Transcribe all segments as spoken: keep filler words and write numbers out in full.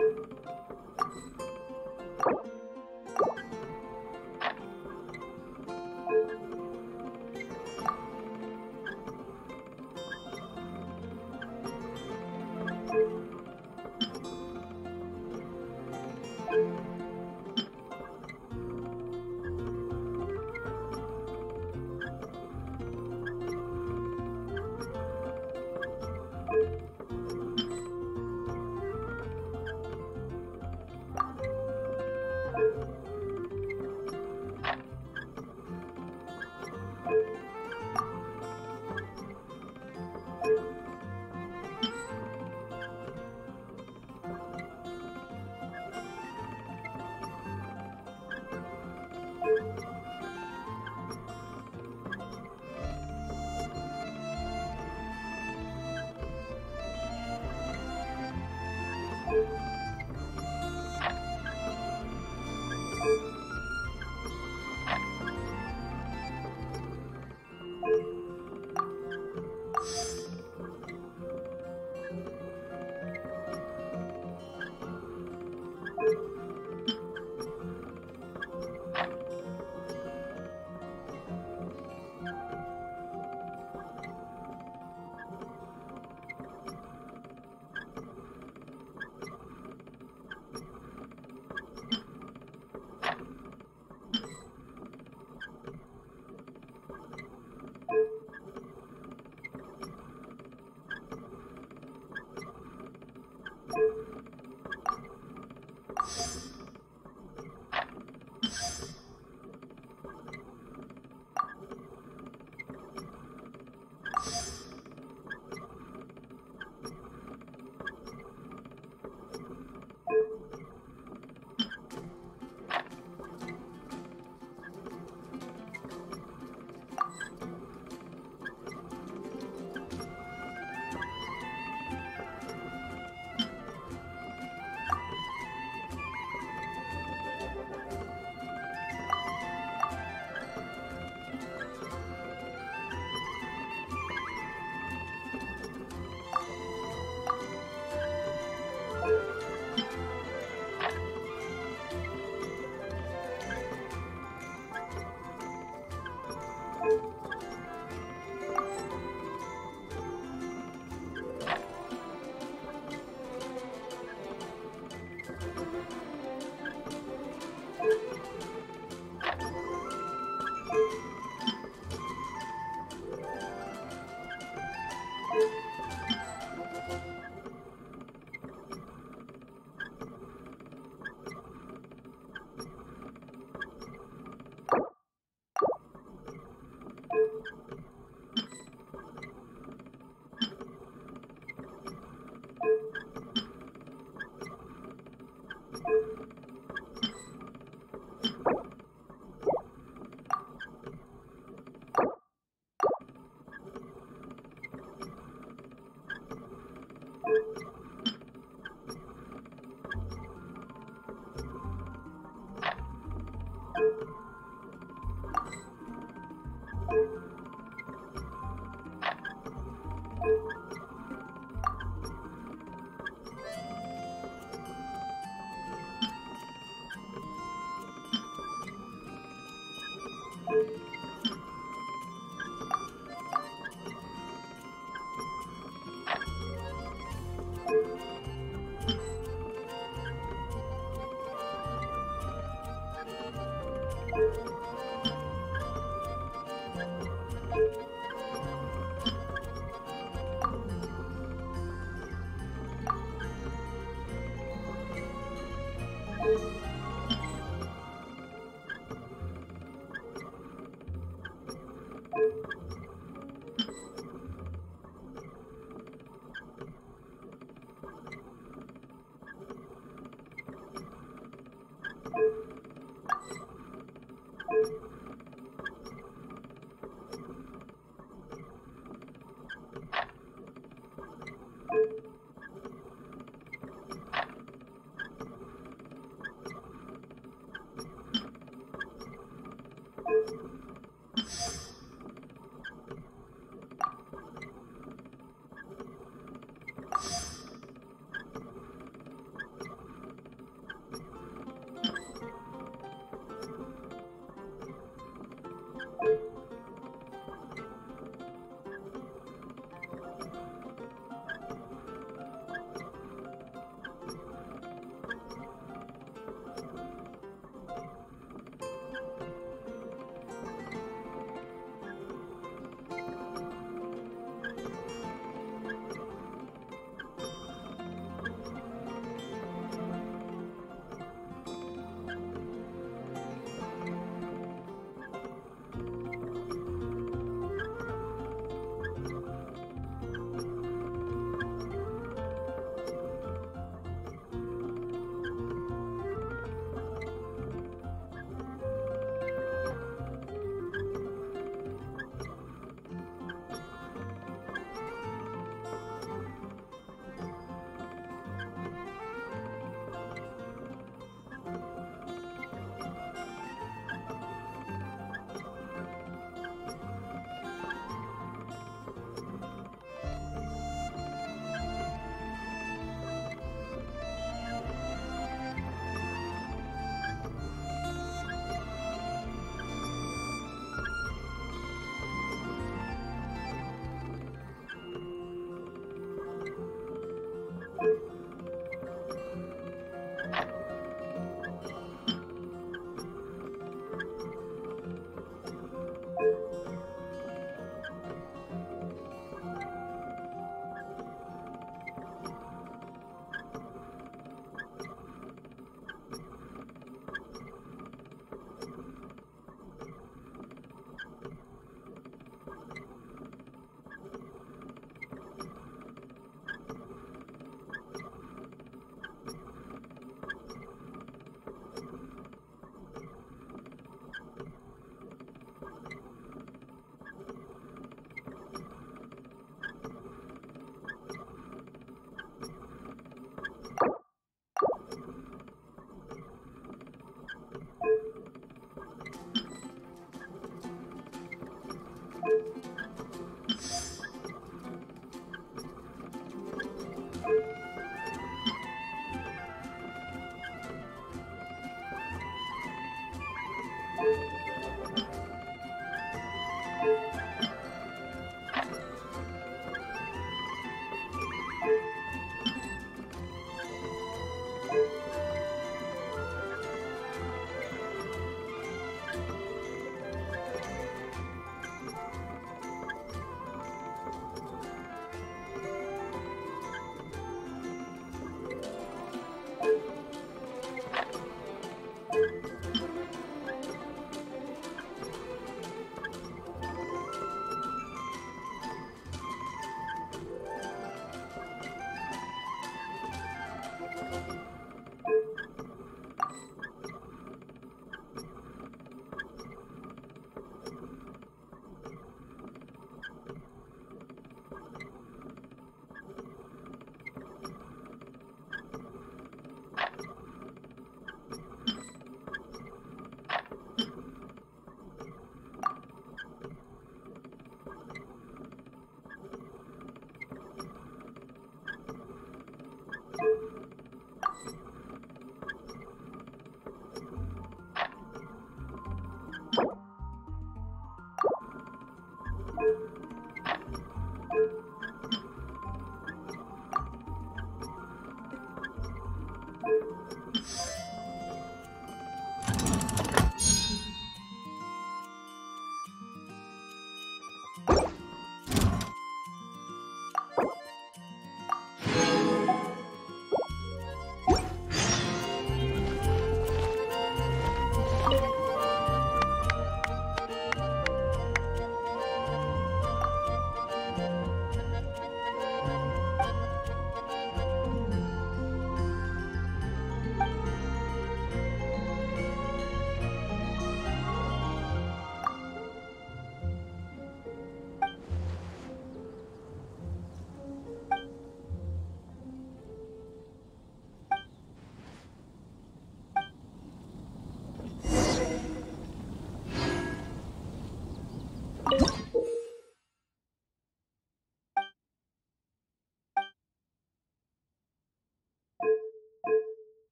You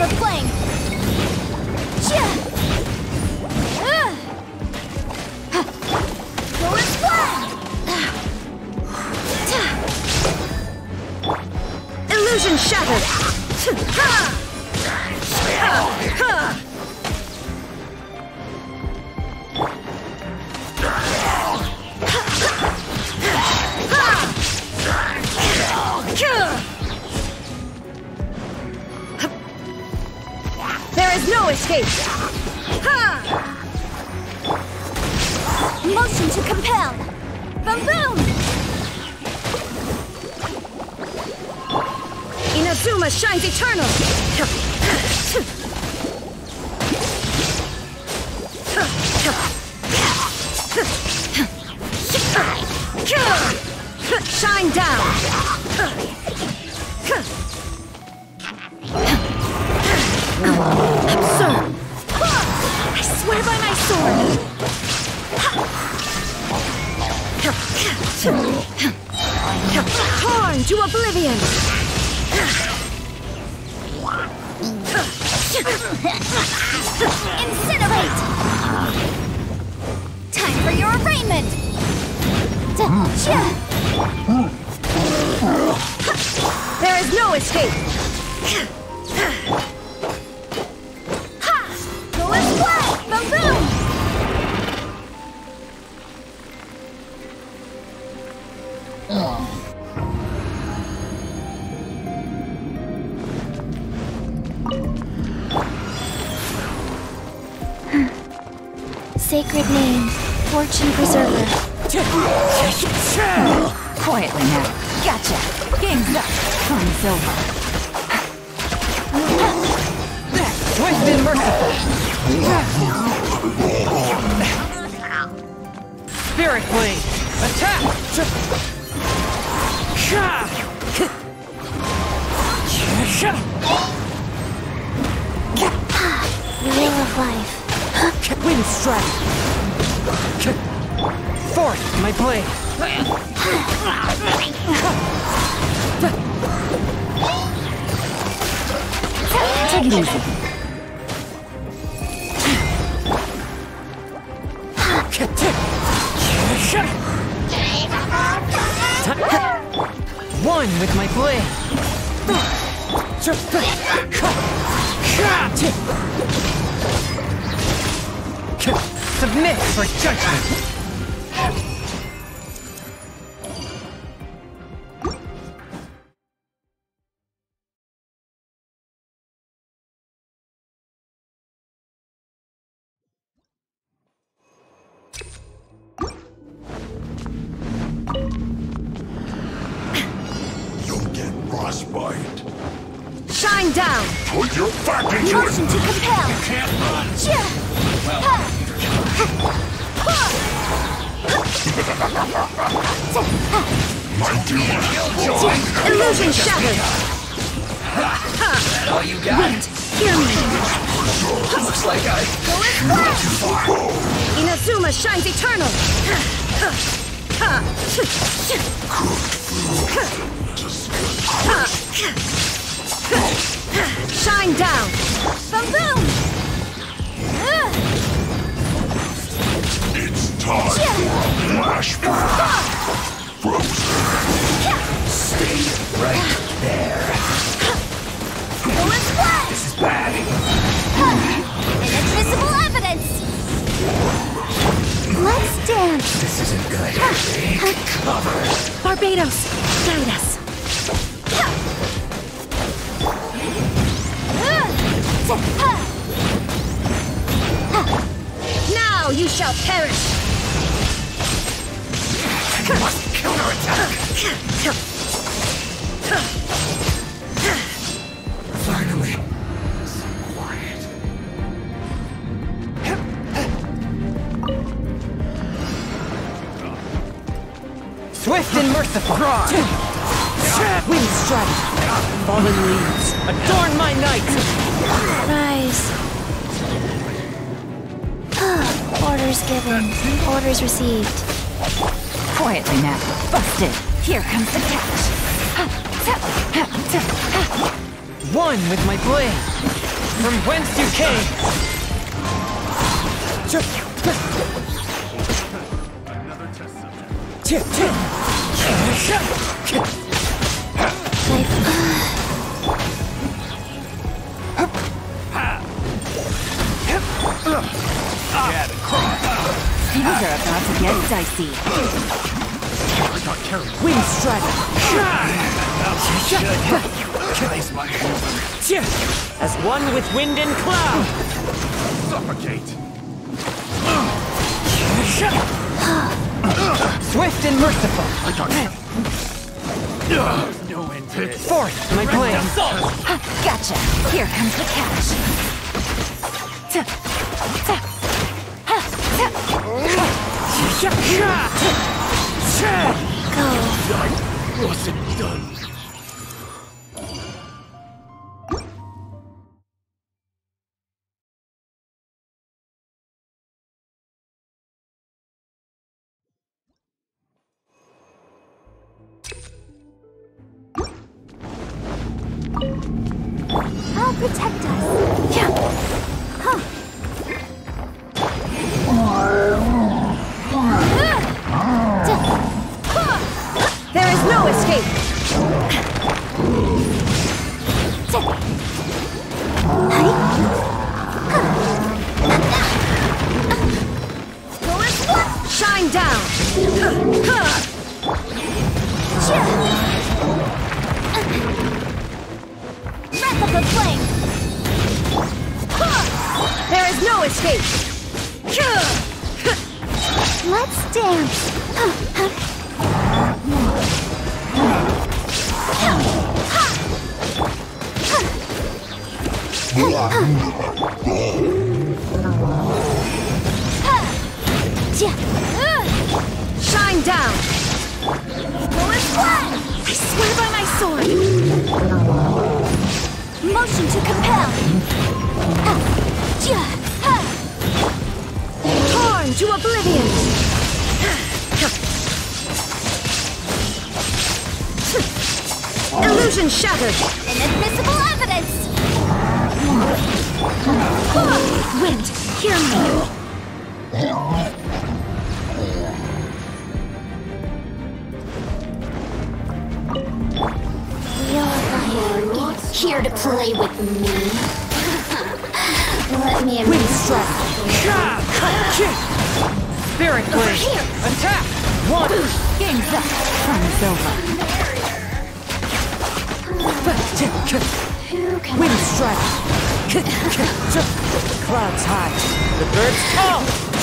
of flame! Golden Splash! Illusion shattered! There is no escape! Motion to compel! Boom boom! Inazuma shines eternal! Shine down! Absurd! I swear by my sword! Torn to oblivion! Incinerate! Time for your arraignment! There is no escape! Golden Splash! Boom boom! Sacred name, Fortune Preserver. Quietly now. Gotcha. Game's up. Fun's over. Swift and merciful. Spirit Blade. Attack! Wheel of Life. Wind strike. Force my blade. Take it easy. One with my blade. Submit for judgment. Frostbite. Shine down! Put your back into Motion it! to compel! You can't run! My duty! Illusion shattered! All you got? Wait, hear me! Looks like I... Inazuma shines eternal! Shine down! Boom boom! It's time for a flashback! Frozen! Stay right there. Golden Splash! This is bad. Inadmissible evidence! Let's dance! This isn't good. Take cover. Barbados, guide us! Now you shall perish! You must counterattack. Finally. So quiet. Swift and merciful. Wind strike. Fallen leaves. Adorn my night. Rise. Orders given. Orders received. Quietly now. Busted. Here comes the catch. One with my blade. From whence you came! Things are about to get dicey. Wind Strider. As one with wind and cloud! Suffocate! Swift and merciful! I got you. There's no end to this. Forth, my blade! Gotcha. Here comes the catch. Go. I wasn't done. I'll protect us. Yeah. Huh. There is no escape. Shine down. Wrath of the flame. There is no escape. Let's dance. Shine down. I swear by my sword! Motion to compel. Torn to oblivion. Illusion shattered. Inadmissible evidence. Wind, hear me! You're here to play with me. Let me Wind strike. Spirit blade! Attack! One! Game's up. Fun is over. Who can Wind strike. Clouds high. The birds call!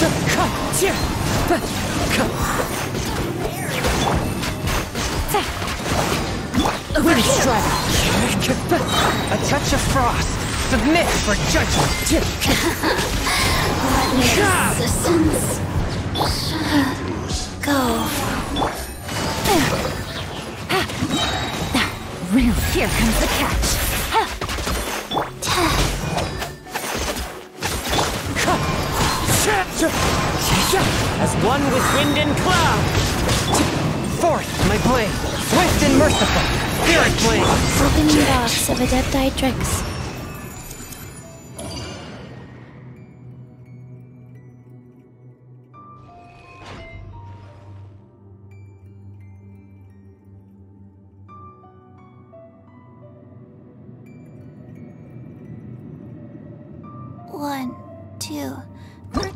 Wind strike. A touch of frost! Submit for judgment! resistance? Go. Really, here comes the catch. As one with wind and cloud! Forth, my blade! Swift and merciful! Spirit blade! Opening box of Adepti-Trix. One, two, three.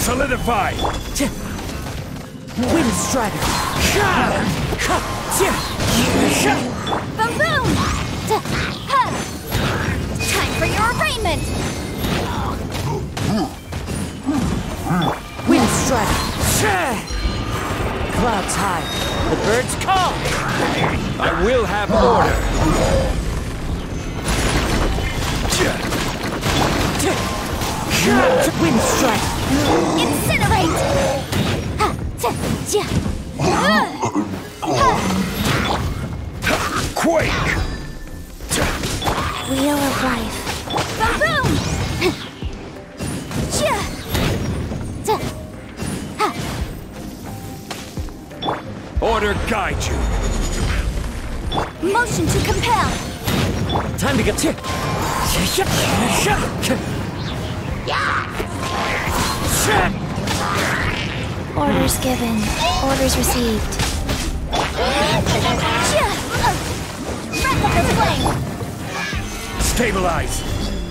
Solidify! Wind Strider! Boom boom! Ha! Time for your arraignment! Wind Strider! Clouds high, the birds call! I will have order! Wind Strider! Incinerate! Ha! Ta! Ja! Uh! Quake! Wheel of life. Boom boom! Ja! Ta! Ha! Order guide you! Motion to compel! Time to get to. Orders given. Orders received. Ja! Breath of the flame! Stabilize!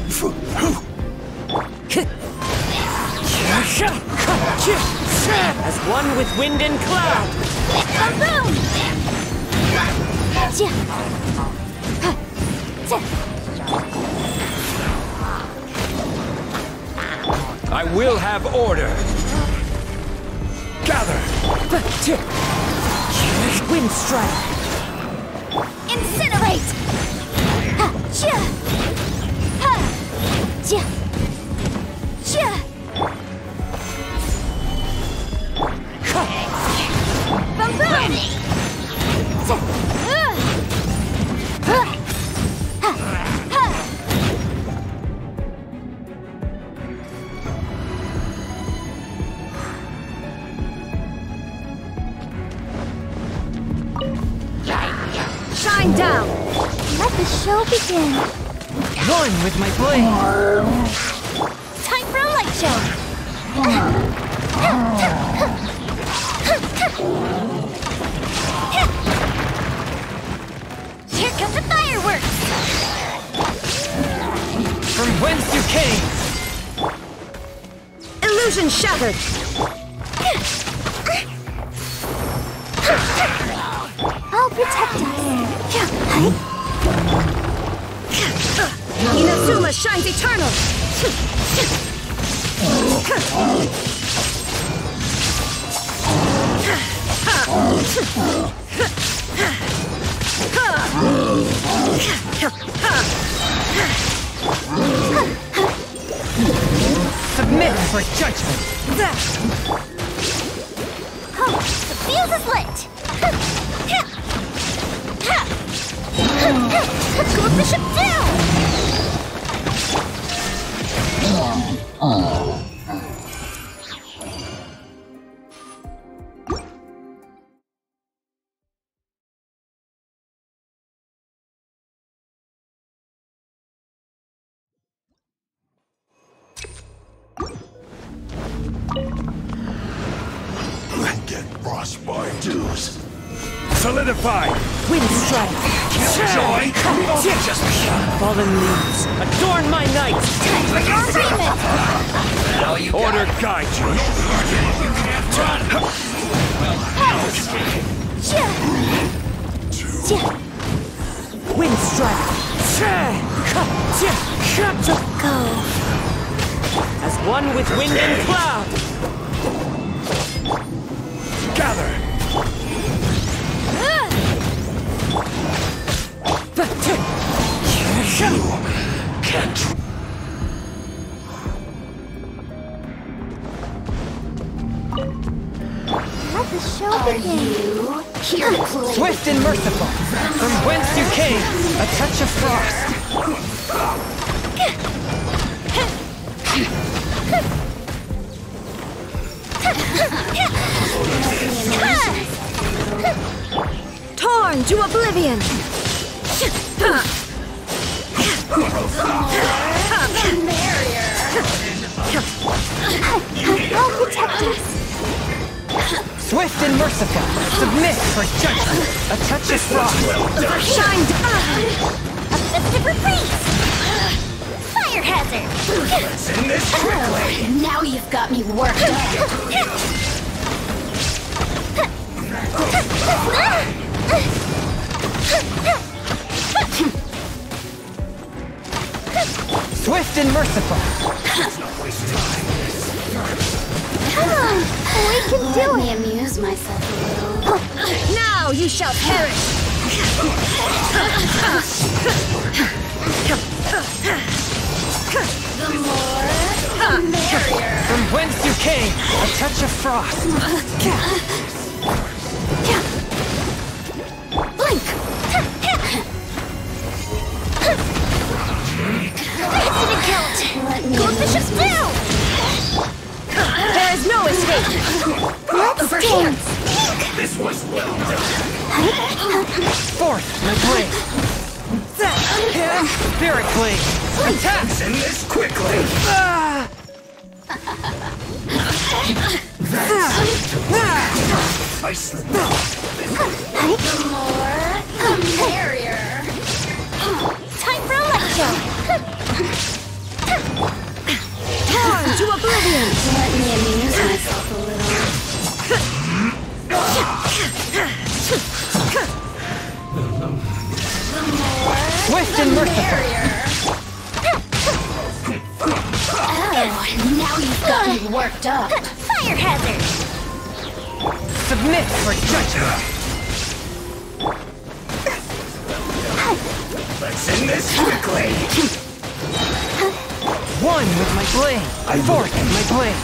As one with wind and cloud. Boom boom! Ja! Ha! Ta! I will have order! Gather! Wind Strider! Incinerate! Ha! Ja! Ha! Ja! Ja! Boom boom! Ta! Uh! Huh! Ha! Ha! Shine down! Let the show begin. One with my blade. Time for a light show. Here comes the fireworks. From whence you came. Illusion shattered! I'll protect us. Inazuma shines eternal! Submit for judgment. Oh, the fuse is lit. Close the ship down. And get lost by dues. Solidify! Wind Strider! Joy! Just Fallen leaves, adorn my night! Time for your arraignment. order guide you! Ja! Ja! Wind Strider! Go. As one with wind and cloud! Gather! Can't. Let the show begin. Here to play. Swift and merciful! From whence you came, a touch of frost! Torn to oblivion! I'll protect us. Swift and merciful, submit for judgment, a touch of frost! Shine down! A festive reprise. Fire Fire hazard! Send this quickly! Now you've got me worked up. Swift and merciful. Come on, we can do Let it! me amuse myself a little. Now you shall perish! The more, the merrier. From whence you came, a touch of frost. Blink! Incident count! Let me Goldfish is down! There is no escape! Let's Over dance! This was well done. Forth, my blade. Spirit blade. Attack! Send this quickly! Ah! I slipped. The more, the merrier. Time for a light show! Time to oblivion! Let me amuse myself a little. Swift and merciful. Oh, now you've got me worked up. Fire hazard! Submit for judgment. Let's end this quickly! One with my blade. Forth with my blade.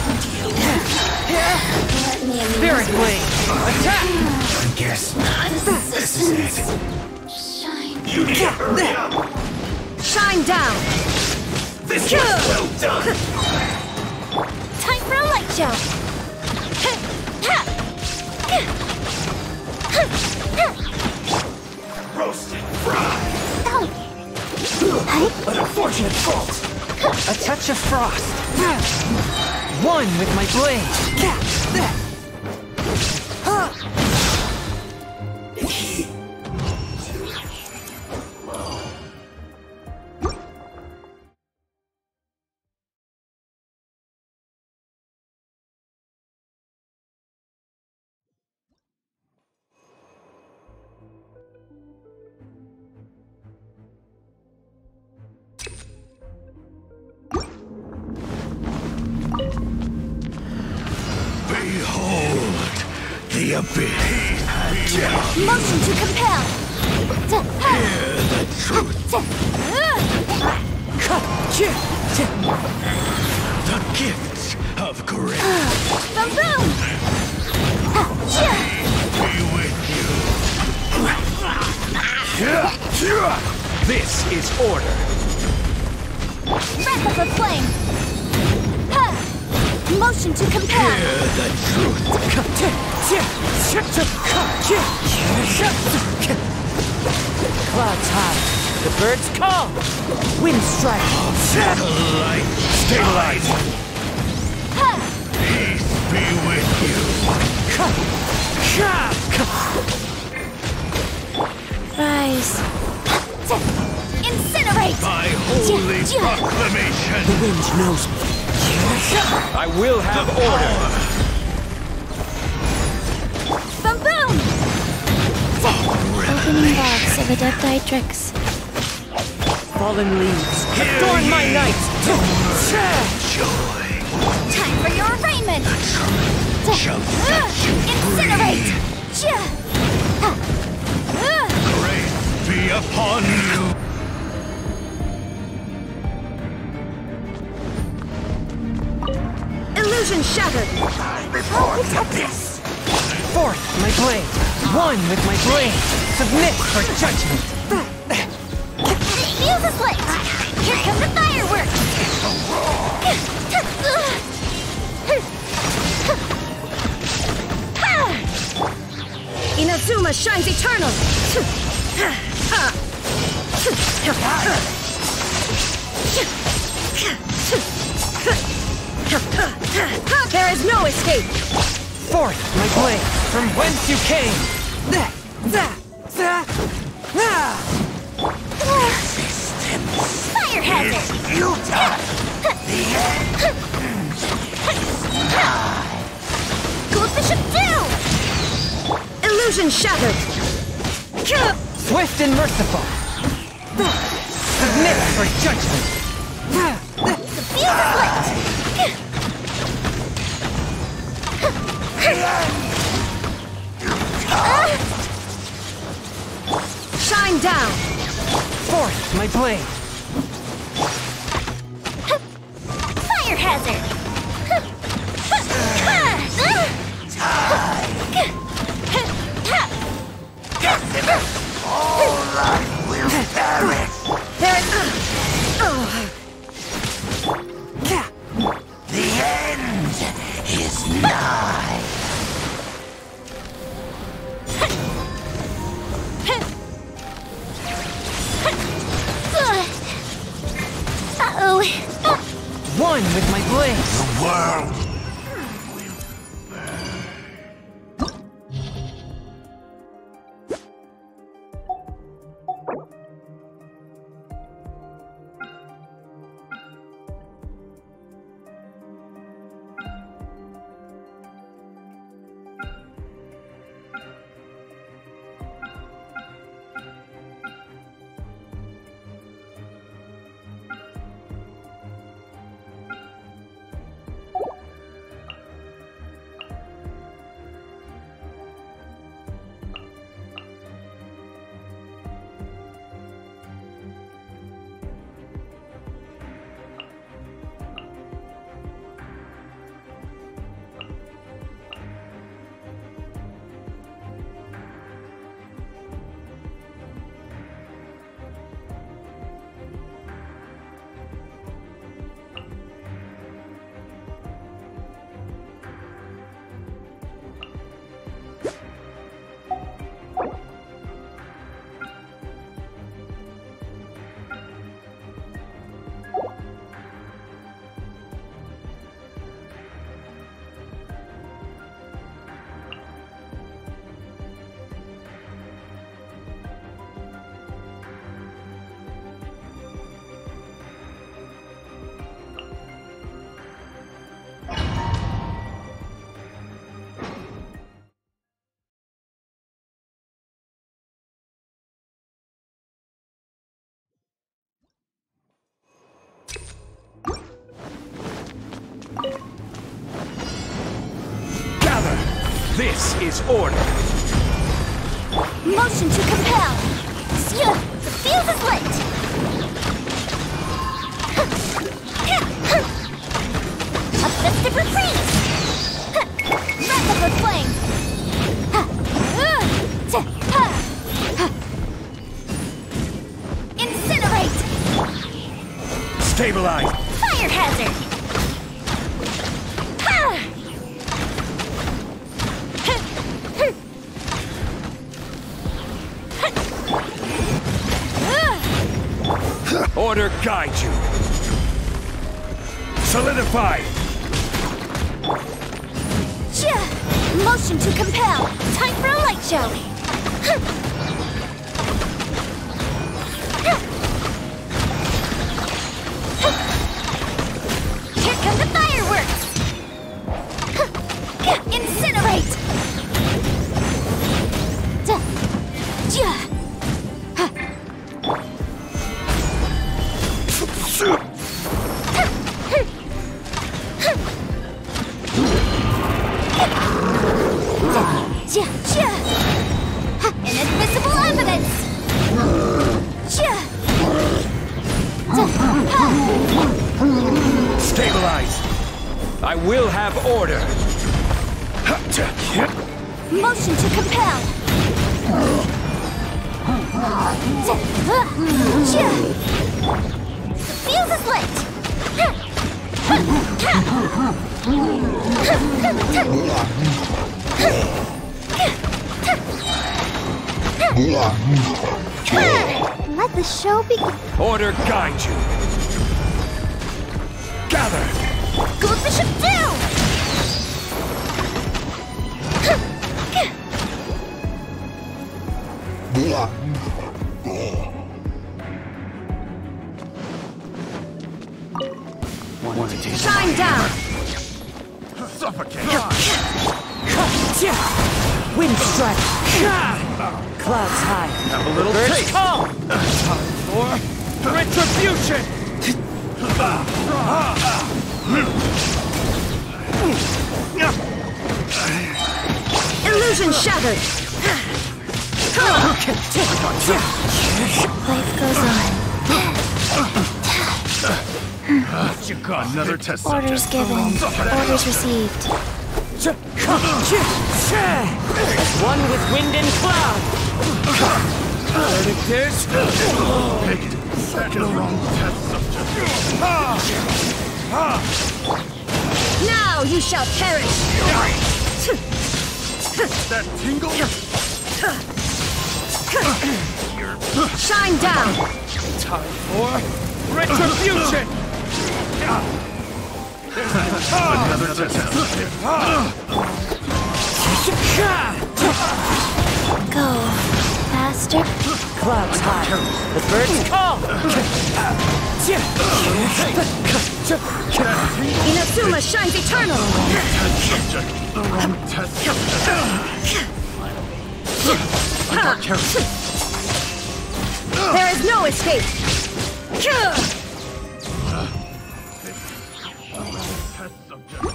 Let me amuse Spirit blade. Attack! I guess This is it. Shine. You need to hurry up! Shine down! This was well done! Time for a light show! Roasted, fried! Oh. An unfortunate fault! A touch of frost. One with my blade. Behold the abyss! Motion to compel! Hear the truth! The gifts of grace Boom boom! be with you! This is order! Wrath of the flame! Ha! Motion to compel! Hear the truth! Clouds high. The birds call. Wind strike. Satellite! Stabilize! Ha! Peace be with you! Rise! Incinerate! By holy proclamation! The wind knows me. I will have order. Boom boom! Opening box of Adepti Fallen leaves. Adorn my night. Joy! Time for your arraignment! Shall set you Incinerate! Grace be upon you! Illusion shattered! Report the abyss! Forth, my blade. One with my blade. Submit for judgment. Fuse a slit! Here come the fireworks! Inazuma shines eternal! There is no escape! Forth, my blade. From whence you came. Fire Fire hazard! It's futile! The end is nigh! Gold Bishop down! Illusion shattered! Swift and merciful. Submit for judgment. The fuse is lit! Shine down! Forth my blade. Fire hazard! All life will perish! There is... The end is nigh! Uh-oh. One with my blade. The world This is order. Motion to compel. Phew, the fuse is lit. A festive reprise. Rapid with flame. Incinerate. Stabilize. Fire hazard. Order guide you. Solidify. Motion to compel. Time for a light show. Here come the fireworks. Incinerate. Inadmissible evidence! Stabilize. I will have order. Motion to compel. The fuse is lit. Let the show begin. Order guide you. Gather. Gold Bishop down! Suffocate! Wind strike! Clouds high. Have a little Birds taste! call! Time for retribution! Illusion shattered! Life goes on. You got another test Orders subject. given. Orders received. As one with wind and cloud! Verdict is... Picked second wrong test subject. Now you shall perish! That tingle? Shine down! Time for retribution! Another test subject. Go. Faster. Clouds high. The birds call! Inazuma shines eternal! Test subject. The wrong test subject. There is no escape! Test subject.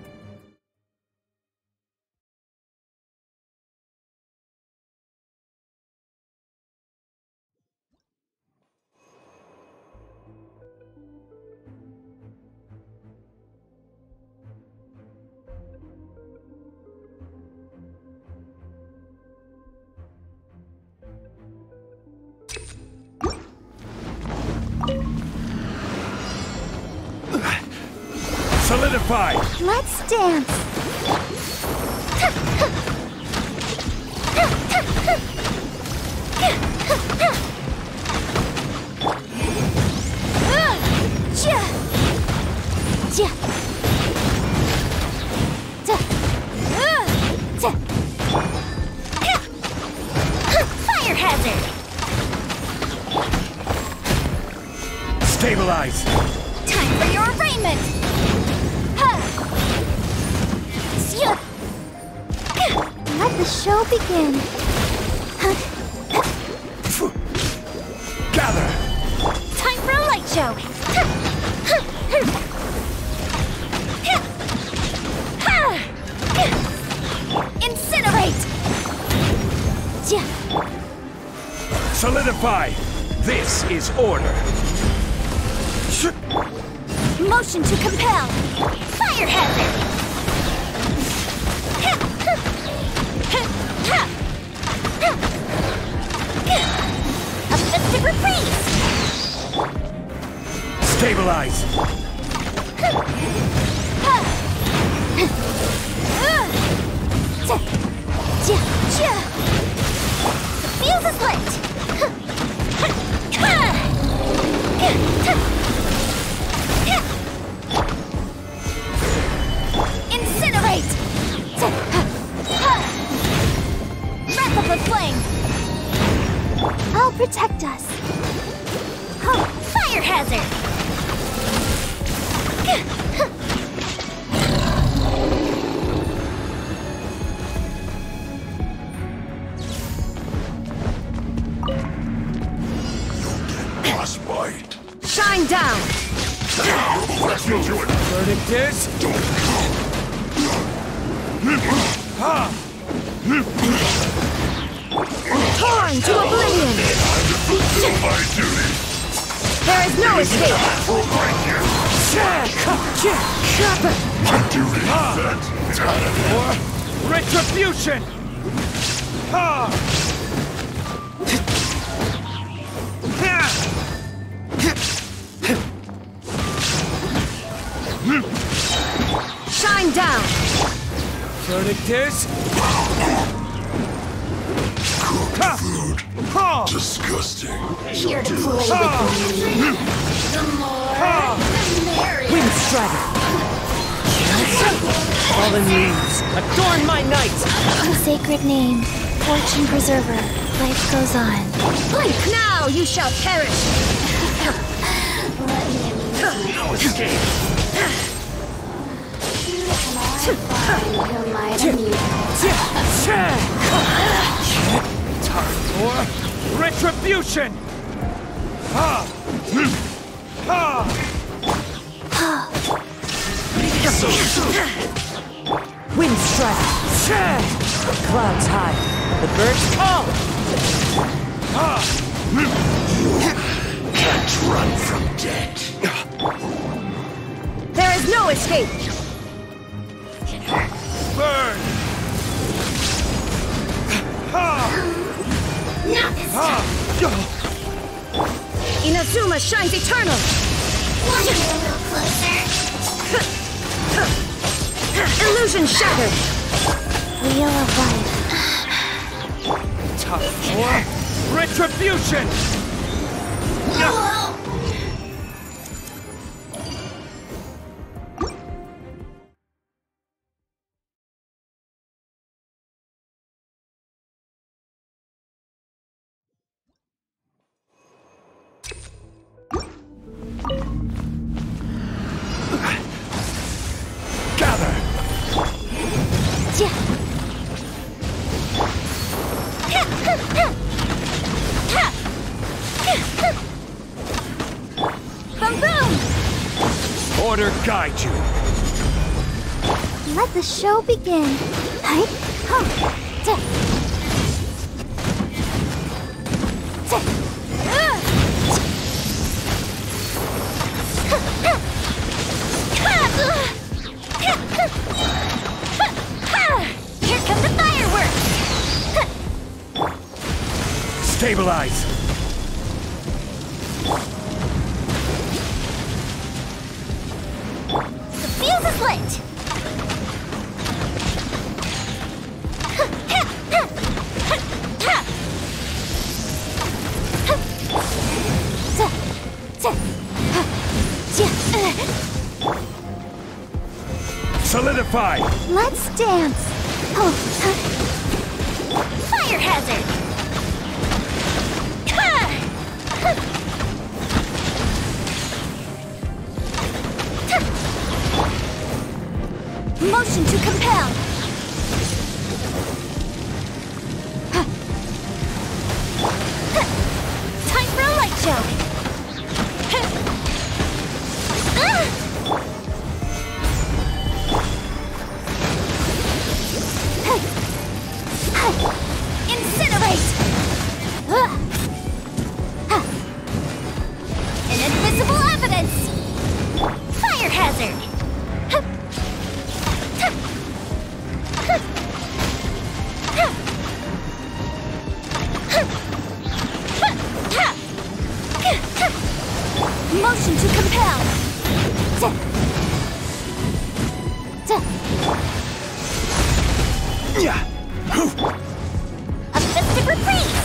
Solidified! Let's dance. Fire hazard. Stabilize! Time for your arraignment. Let the show begin. Gather! Time for a light show. Incinerate. Solidify! This is order! Motion to compel. Fire hazard. A festive reprise. Stabilize! The fuse is lit. Incinerate! Wrath of the flame! I'll protect us. Fire hazard! Frostbite! Shine down! Let's go to it! Verdict is... Torn to oblivion! Fulfill my duty! There is no escape! Right here! My duty is set! For retribution! Shine down! Verdict is... Cooked food. Disgusting. Here to play with me. The more, the merrier. Wind strider! Fallen leaves, adorn my night! The sacred name, fortune preserver. Life goes on. Blink now, you shall perish! No escape! Until my enemy. Time for retribution! Ha! Ha! Wind strike. Clouds high. The birds call. Can't run from death. There is no escape! Burn! Ha! Not this time. Inazuma shines eternal! Want me a little closer? Illusion shattered! Wheel of life. Time for retribution! Gather! Boom boom! Order guide you! Let the show begin. Hi. Huh. Tuh. Here come the fireworks! Stabilize! The fuse is lit. Solidify! Let's dance. Oh, fire hazard. Motion to compel. Time for a light show. Incinerate! Inadmissible evidence! Fire hazard! Motion to compel! A festive reprise!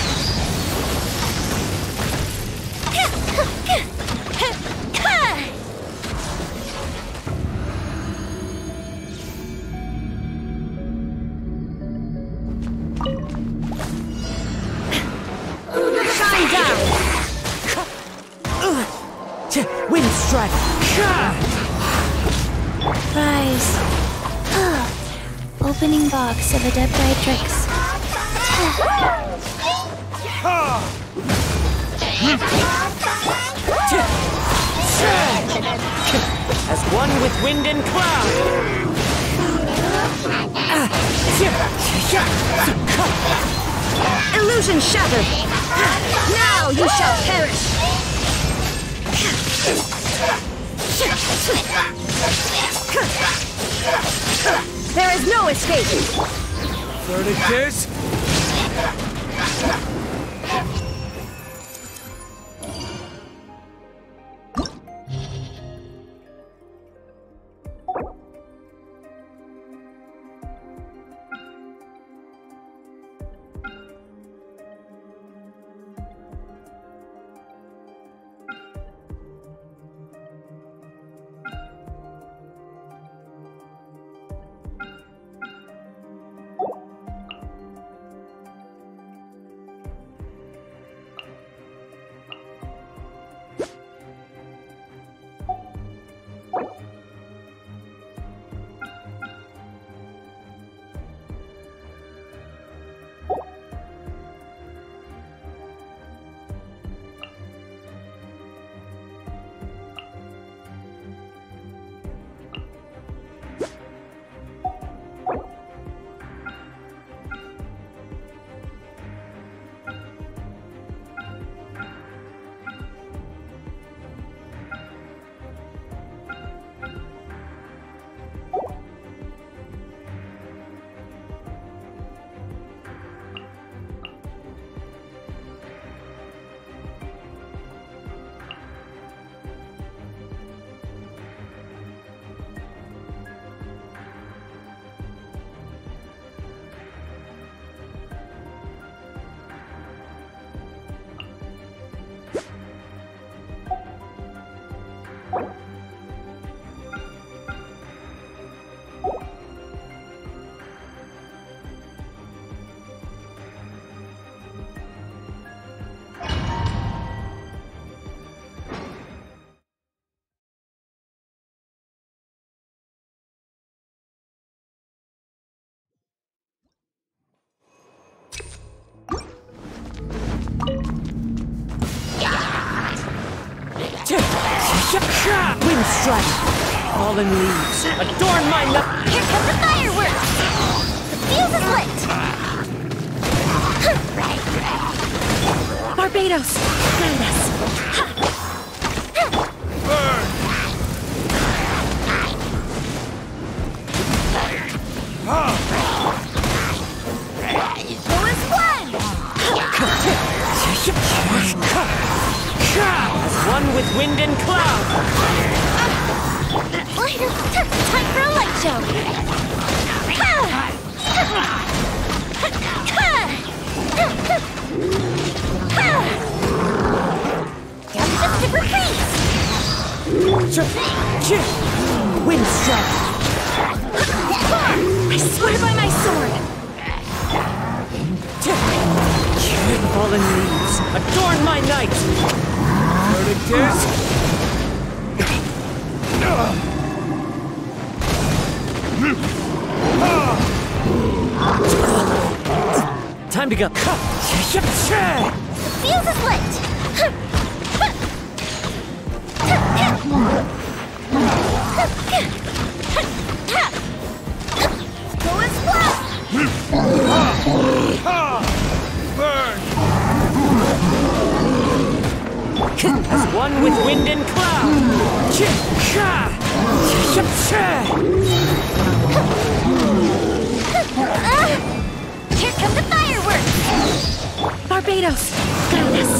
Shine down! Wind strike. Rise. Opening box of Adepti-Trix. As one with wind and cloud. Illusion shattered! Now you shall perish! There is no escape! Verdict is... Wind strike. Fallen leaves. Adorn my nut. Here comes the fireworks! The fuse is lit! Barbados, guide us! There was one! As one with wind and cloud. Time for a light show! Just to freeze! Wind strike. I swear by my sword! Fallen leaves. Adorn my night. Verdict Time to go. The fuse is lit! Go and splash! Burn! As one with wind and cloud. Here come the fireworks! Barbados, guide us!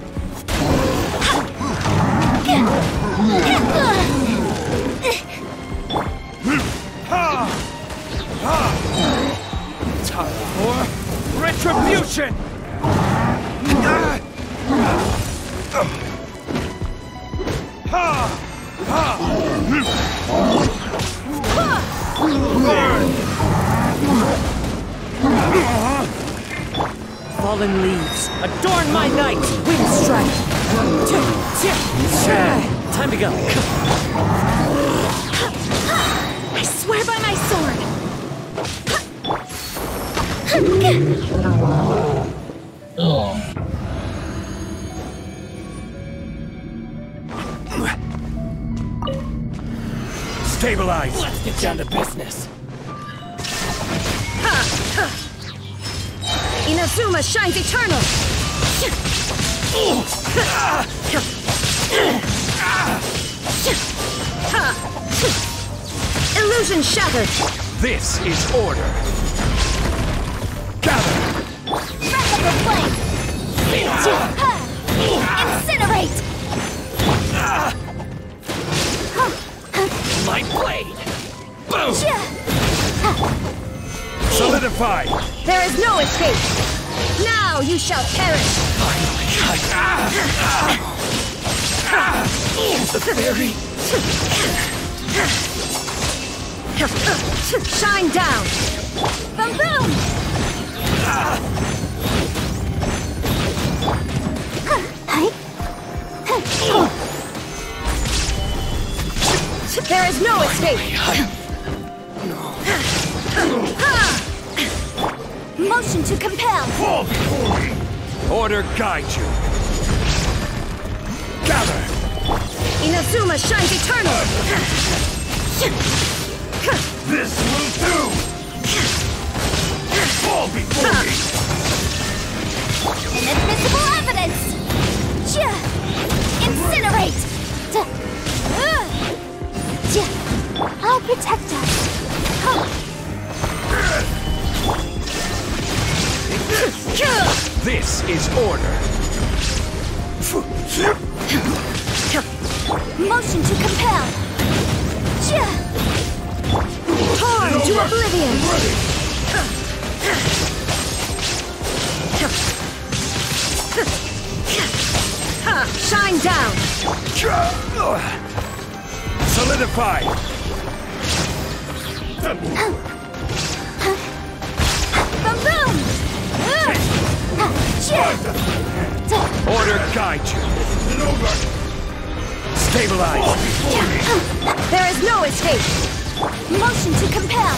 Time for retribution! Fallen leaves. Adorn my night. Wind strike. Time to go. I swear by my sword! Stabilize! Let's get down to business. Inazuma shines eternal! Illusion shattered! This is order! Gather! Replicable flame! Incinerate! My blade! Boom! Solidify! There is no escape! Now you shall perish! The fairy! Shine down! Boom boom! There is no escape! Motion to compel! Fall before me! Order guide you! Gather! Inazuma shines eternal! This will do! Fall before me! Inadmissible evidence! Incinerate! I'll protect us! This is order! Motion to compel! Torn to oblivion! Shine down! Solidify! Boom boom! Order guide you! Stabilize! There is no escape! Motion to compel!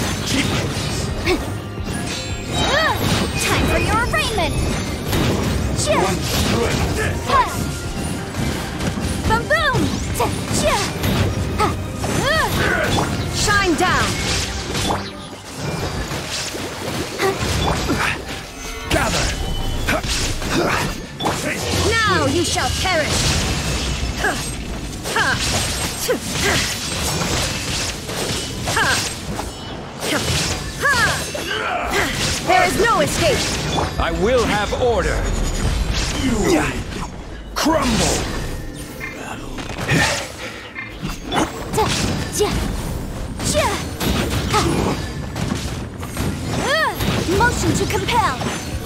Time for your arraignment! Boom boom! Shine down! Gather! Now you shall perish! There is no escape! I will have order! You crumble! Motion to compel!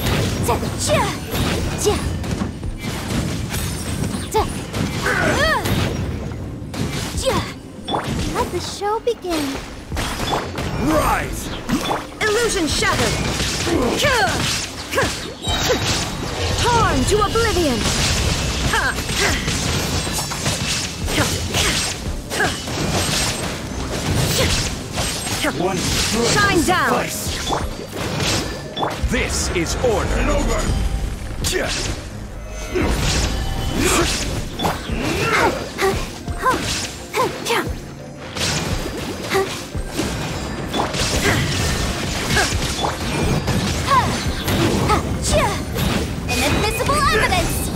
Let the show begin. Rise! Illusion shattered! Torn to oblivion! One Shine down! This is order! And over! Inadmissible evidence!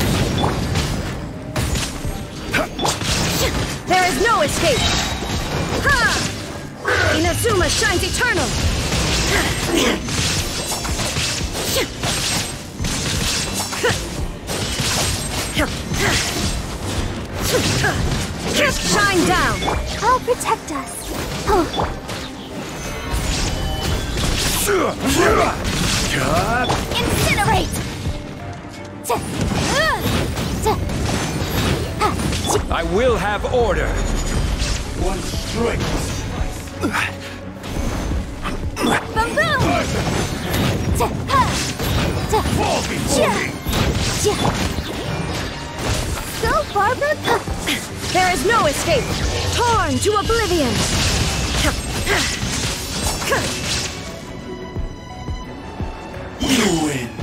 There is no escape! Ha! Inazuma shines eternal! Shine down! I'll protect us. Incinerate! I will have order! One strike. Boom boom! Fall before me. Go, Barbara! There is no escape! Torn to oblivion! You win.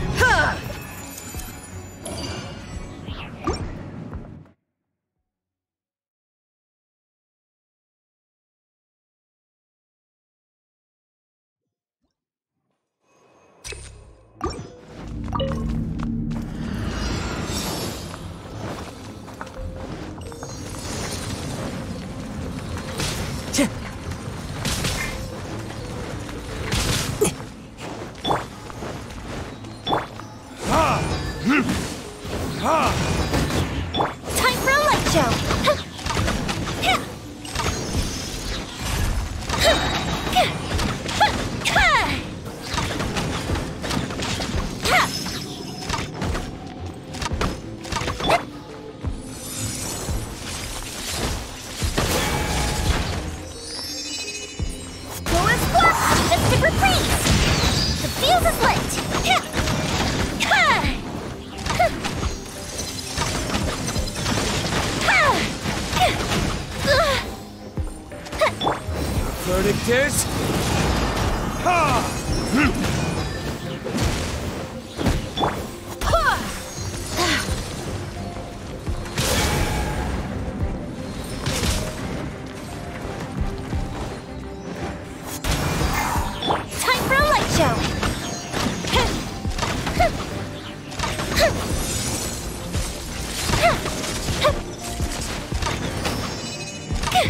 Time for a light show! Go as flash! Mystic reprise! The fuse is lit! Verdict is... Ha! Time for a light show!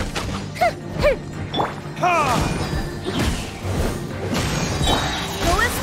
Ha! Go as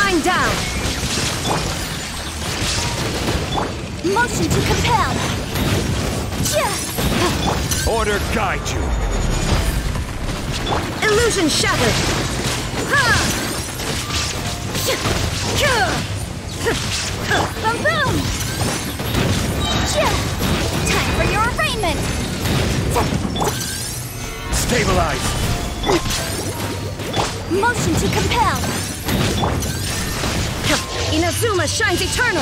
Shine down! Motion to compel! Order guide you! Illusion shattered! Boom boom! Time for your arraignment! Stabilize! Motion to compel! Inazuma shines eternal!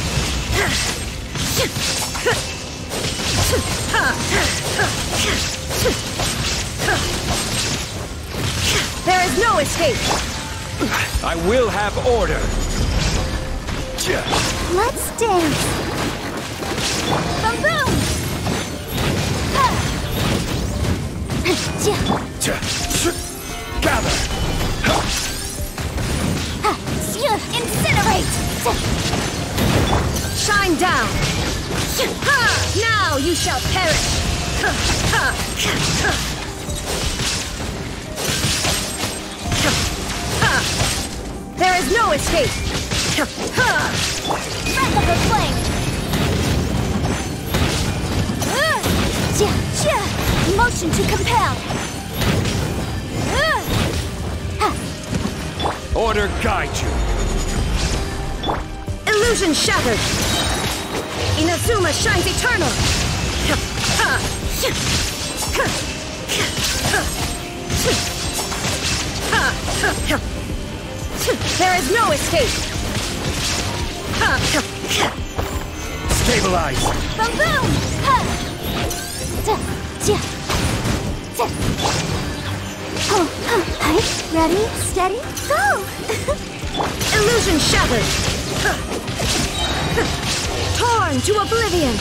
There is no escape! I will have order! Let's dance! Boom boom! Gather! Incinerate! Shine down! Now you shall perish! There is no escape! Breath of the flame! Motion to compel! Order guide you! Illusion shattered! Inazuma shines eternal! There is no escape! Stabilize! Boom boom! Ready, steady, go! Illusion shattered! Torn to oblivion!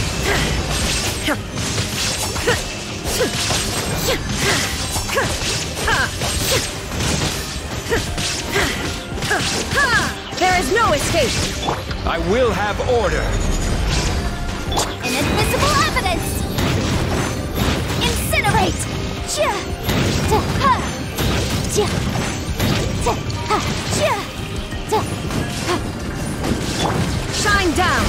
There is no escape! I will have order! Inadmissible evidence! Incinerate! Shine down!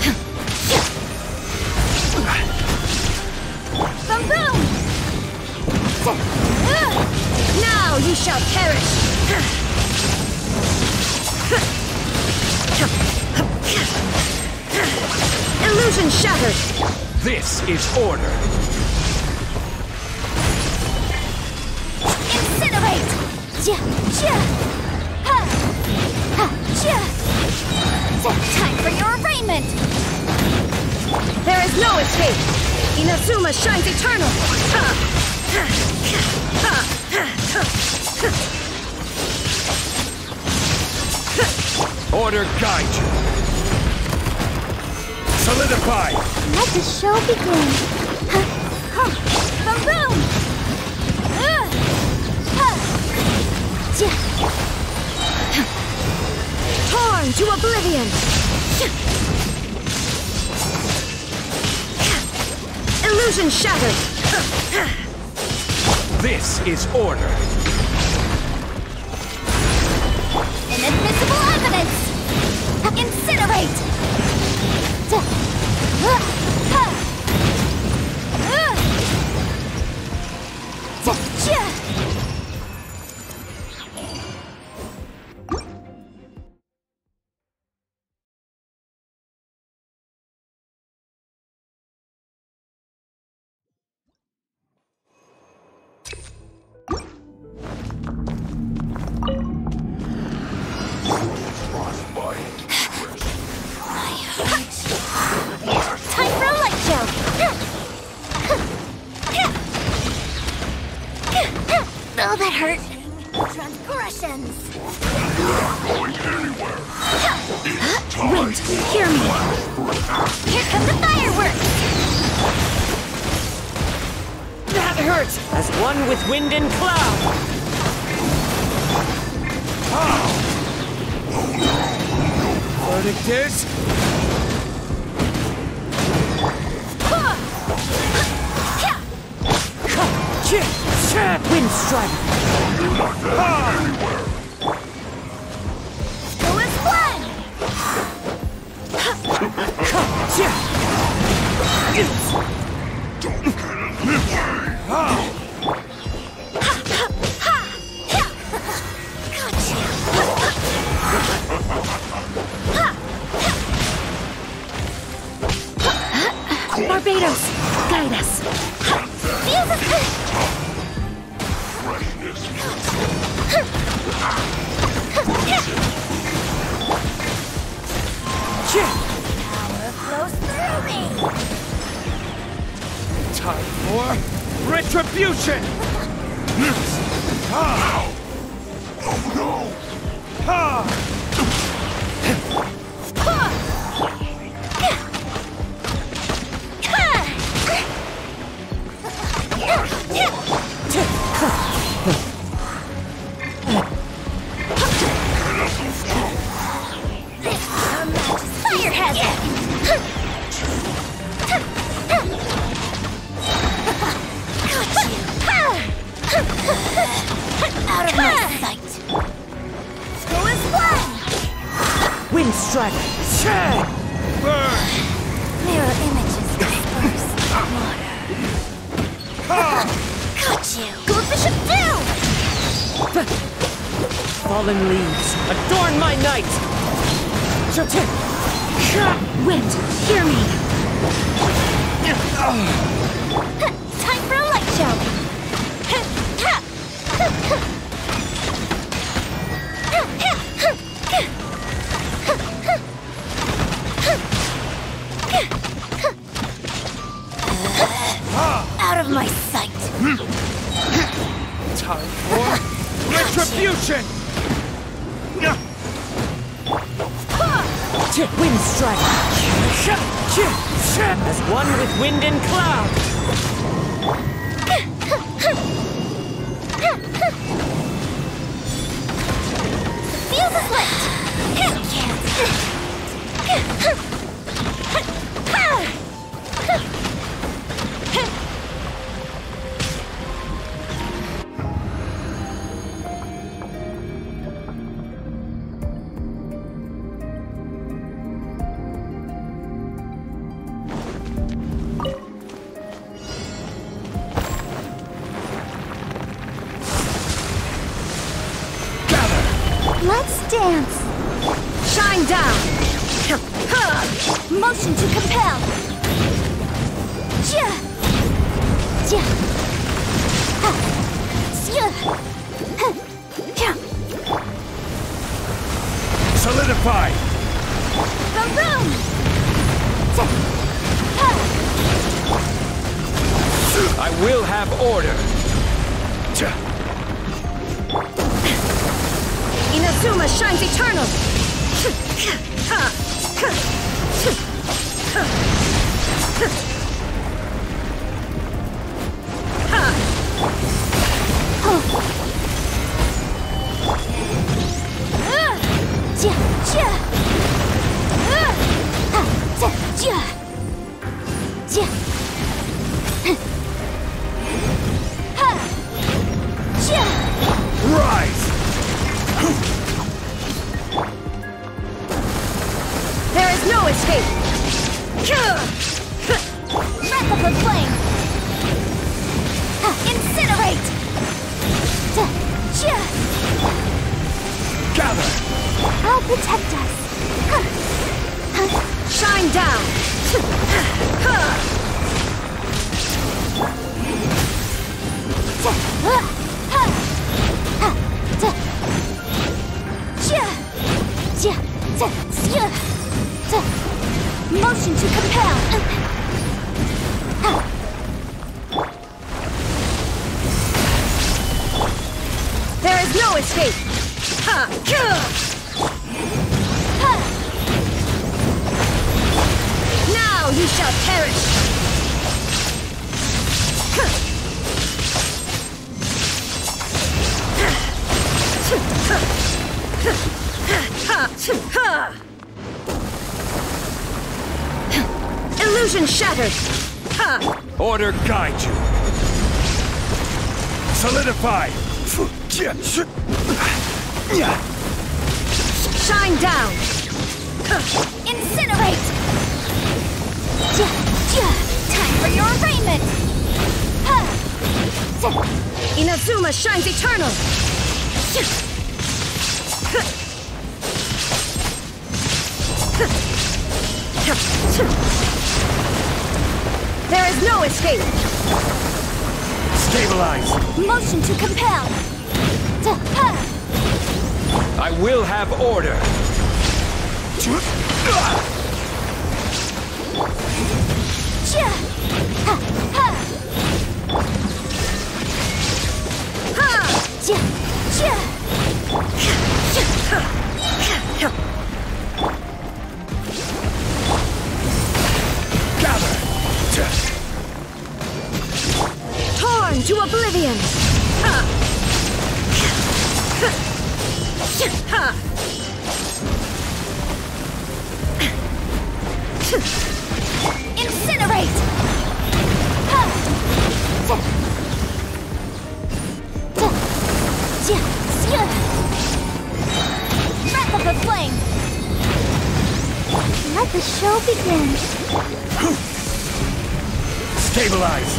Boom boom! Now you shall perish! Illusion shattered! This is order! Incinerate! Time for your arraignment! There is no escape! Inazuma shines eternal! Order guide you! Solidify! Let the show begin! Boom boom! Torn to oblivion! Illusion shattered! This is order! Inadmissible evidence! Incinerate! Time for a light show! Oh, that hurt! Transgressions! Going anywhere. It's time Wind, hear me! Here come the fireworks! That hurts! As one with wind and cloud! Verdict is... Wind strike! You're not going anywhere. tornadoes, guide us. Feel the... Power flows through me. Time for retribution! Oh no! Ha! Fire hazard! Out of my sight! Go as one! Wind strike! Burn! Mirror images dispersed. Water. Got you! Goldfish down! Fallen leaves, adorn my night! Wind, hear me! Time for a light show! Out of my sight! Time for retribution! Wind strike! As one with wind and cloud! Feel the lift! Let's dance! Shine down! Motion to compel! Ja! Ja! Ha! Sya! Ha! Ja! Solidify! The room! Ja! Ha! I will have order! Inazuma shines eternal! Rise! There is no escape! Wrap up the flame! Incinerate! Gather! I'll protect us! Shine down! Motion to compel! There is no escape! Now you shall perish! Illusion shattered! Ha! Order guide you! Solidify! Shine down! Incinerate! Time for your arraignment! Inazuma shines eternal! no escape! Stabilize! Motion to compel! Duh, huh. I will have order! Chia. Ha, ha. Ha! Chia. Chia. Gather! Torn to oblivion! Ha! Ha! Incinerate! Ha. Duh. Duh. Chia. Chia. Wrap up the flame! Let the show begin. Stabilize!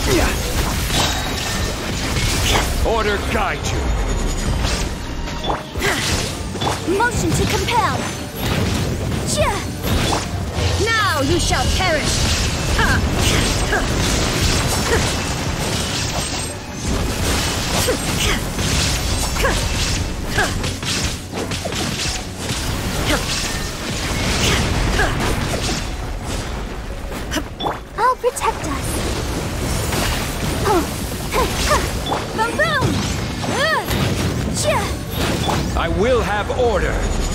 Order guide you! Motion to compel! Chia. Now you shall perish! Ha! I'll protect us. Oh. Boom boom! Uh. Chia. I will have order!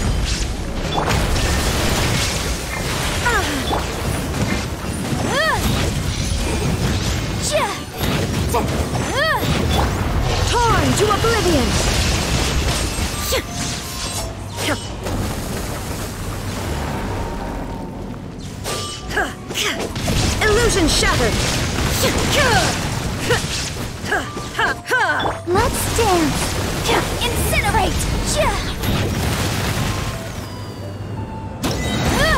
Uh. Chia. Duh. Uh. Torn to oblivion! Illusion shattered! Let's dance. Incinerate. Chia. Uh.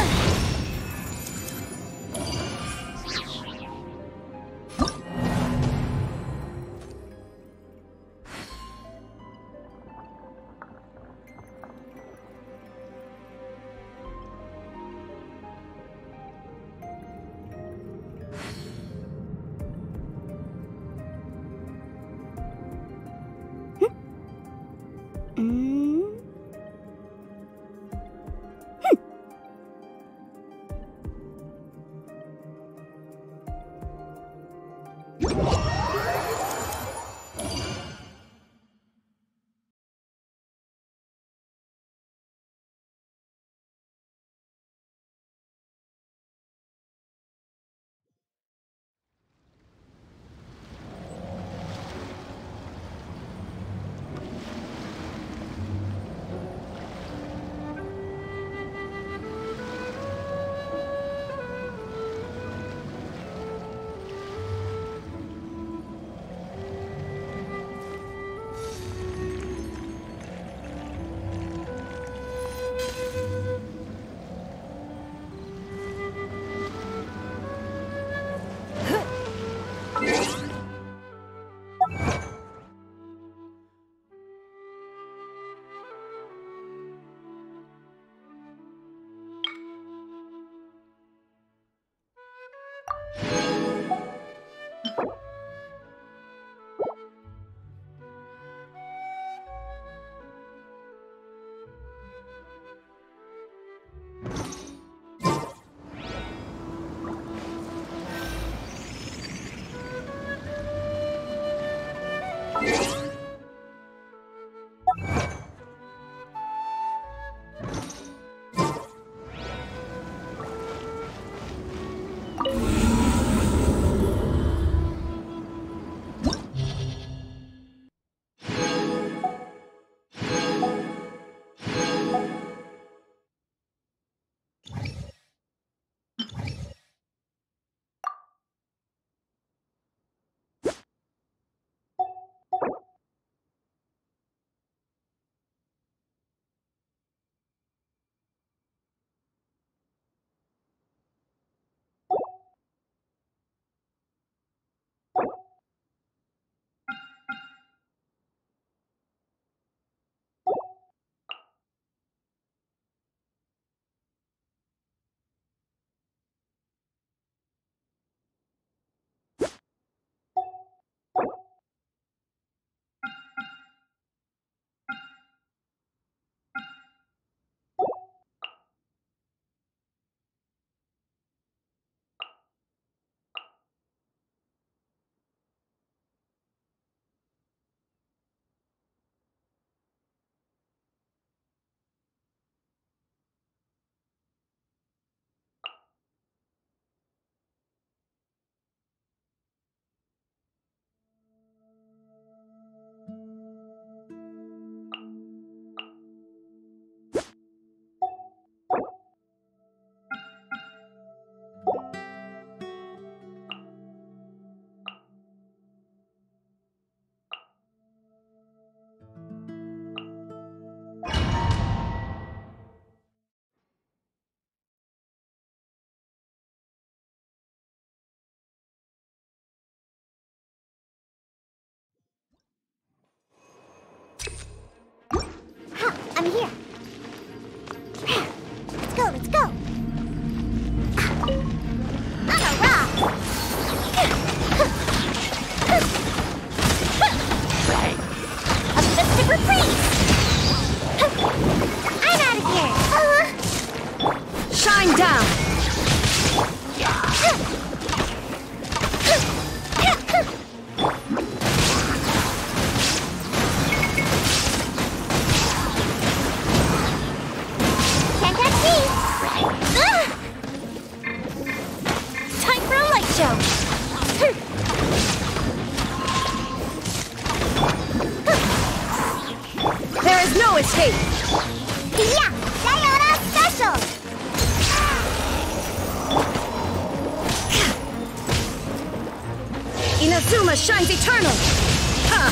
Dharma shines eternal! Ha!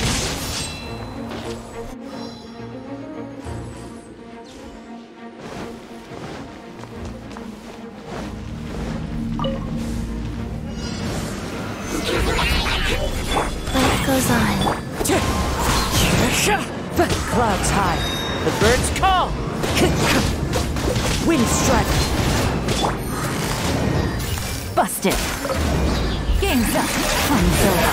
Life goes on. Clouds high. The birds call. Wind strike. Busted. Game's up. Time's over.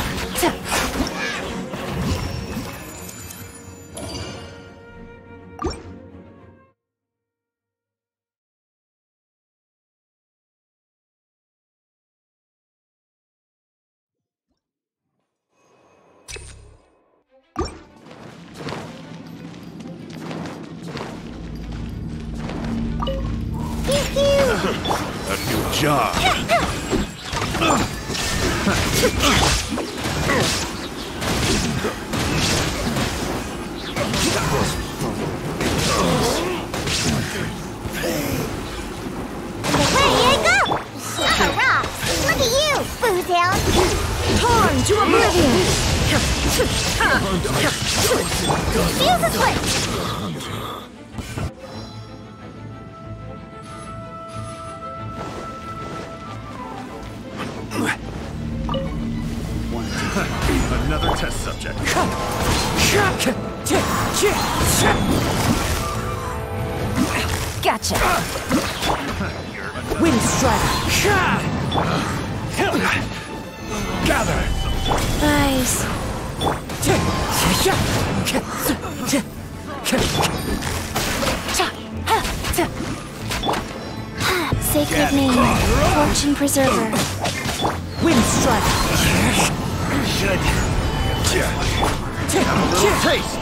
A new job. Way you go! Alright! Look at you, Boozhound! Torn to oblivion! Fuse the switch! Another test subject. Gotcha. Wind strike. Gather! Nice. Sacred name, Fortune Preserver. Wind strike. Should. Have a little taste.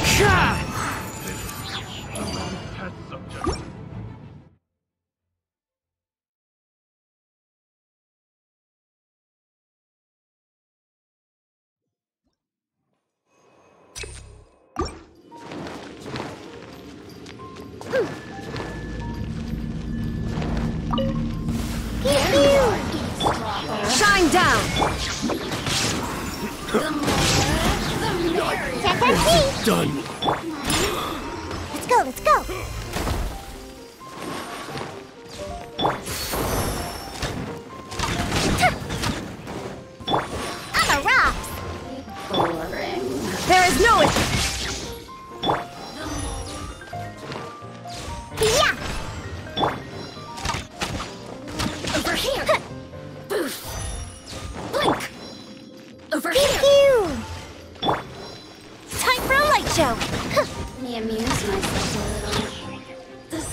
Shine down! Check our feet! Done. Let's go, let's go! I'm a rock! There is no it! Yeah! Over here! Boof! Blink! Over Thank here! you! Time for a light show! Let me amuse myself a little. This...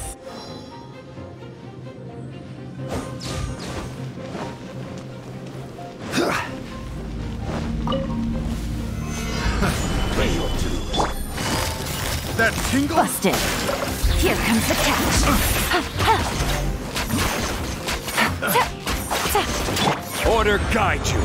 That tingle? Busted. Here comes the catch. Order guide you.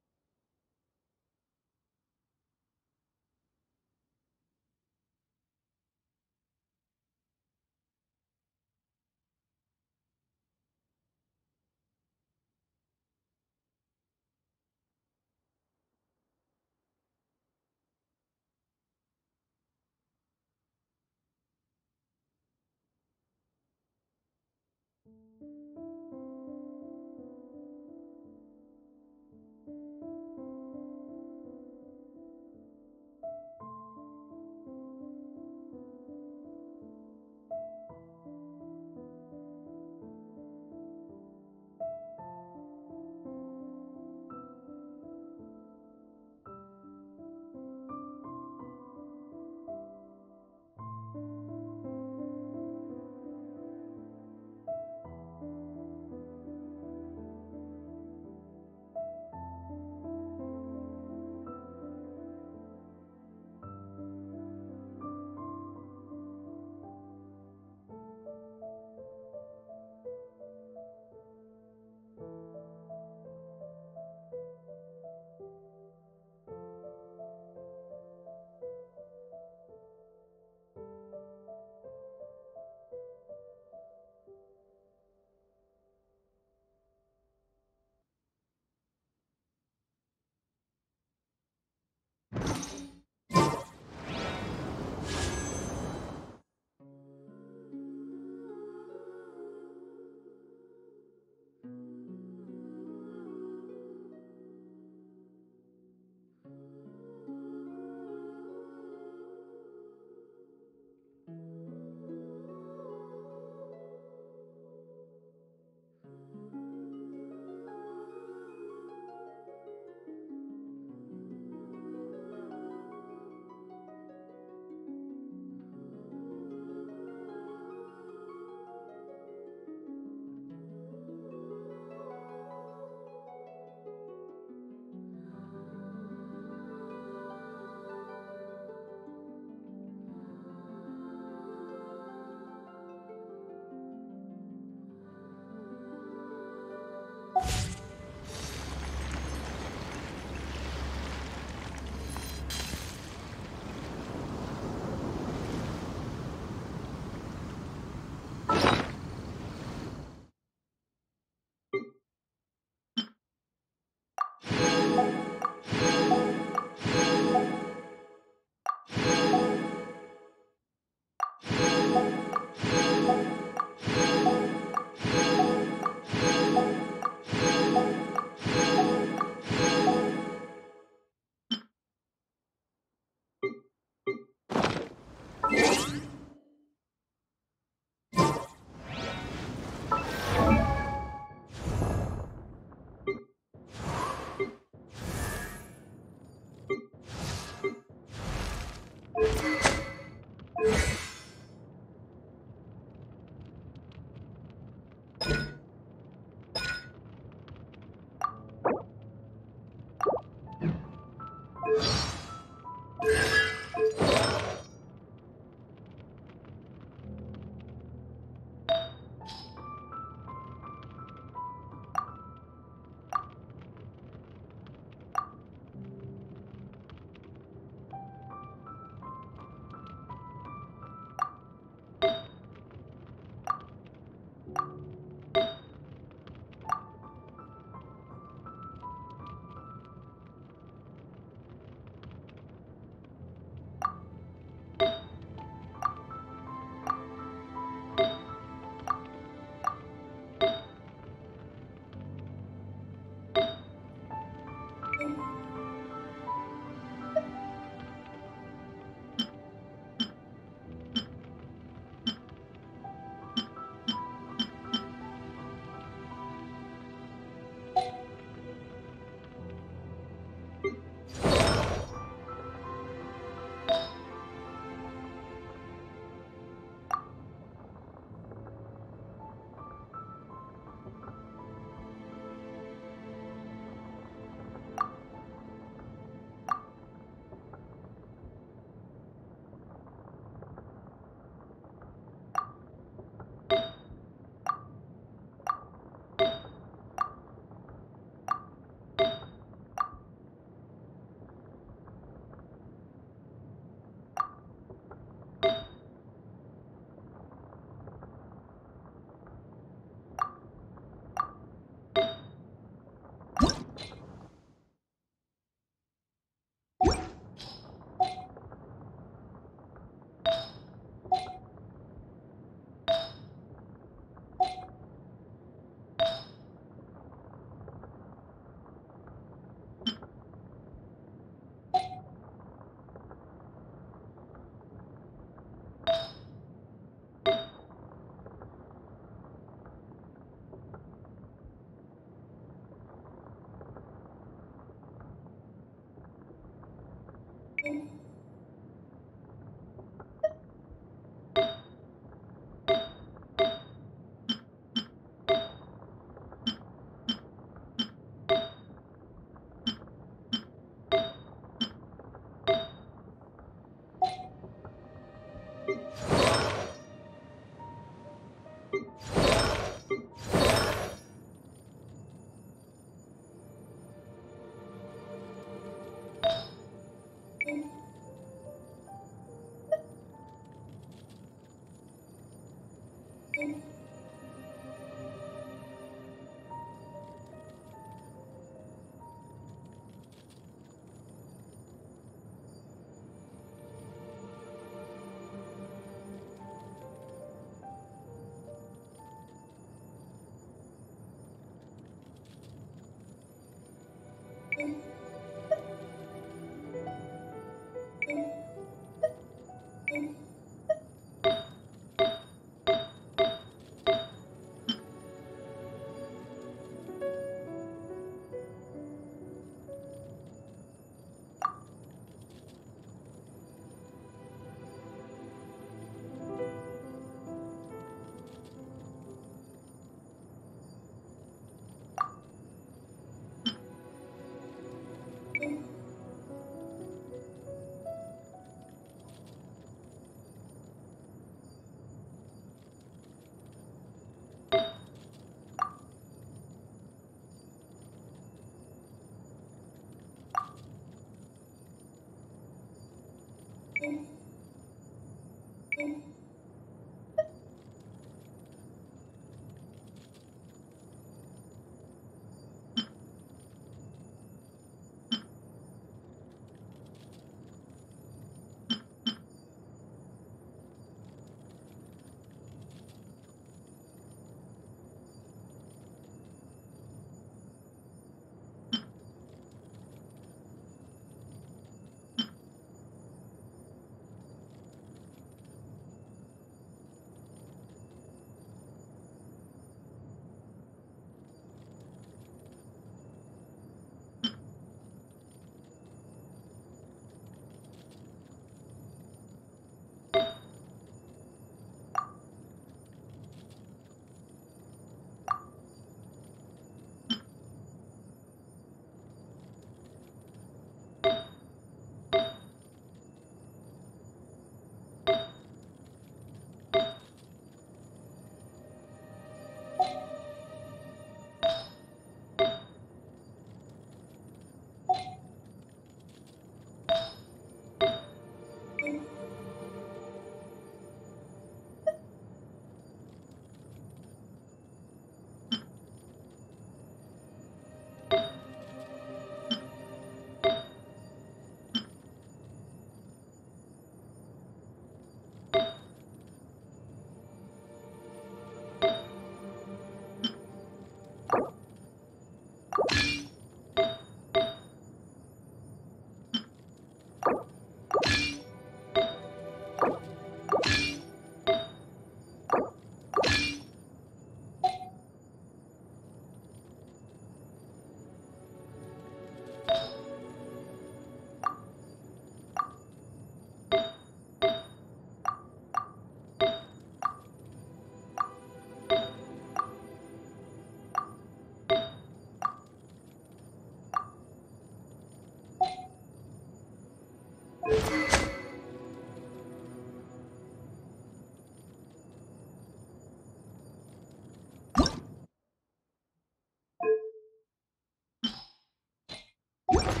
You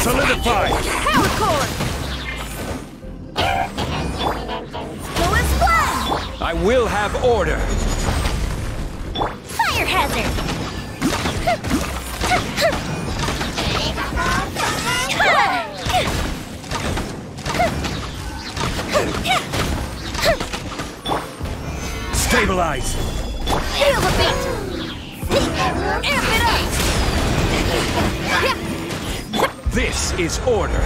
Solidified! Power core! Go and splash! I will have order! Fire hazard! Stabilize! Feel the beat! Amp it up! This is order!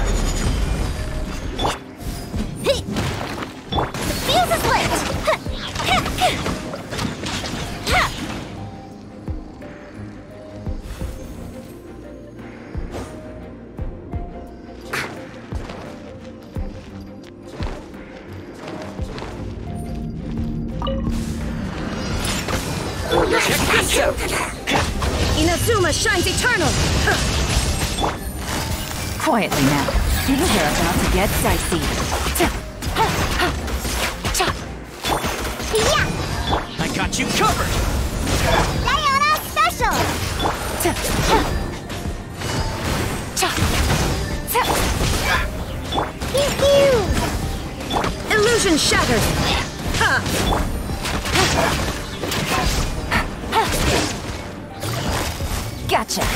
The fuse is lit! Check this out! Inazuma shines eternal! Quietly now. Things are about to get dicey. Yeah! I got you covered! Diana special! Pew pew! Illusion shattered! Ha! Gotcha.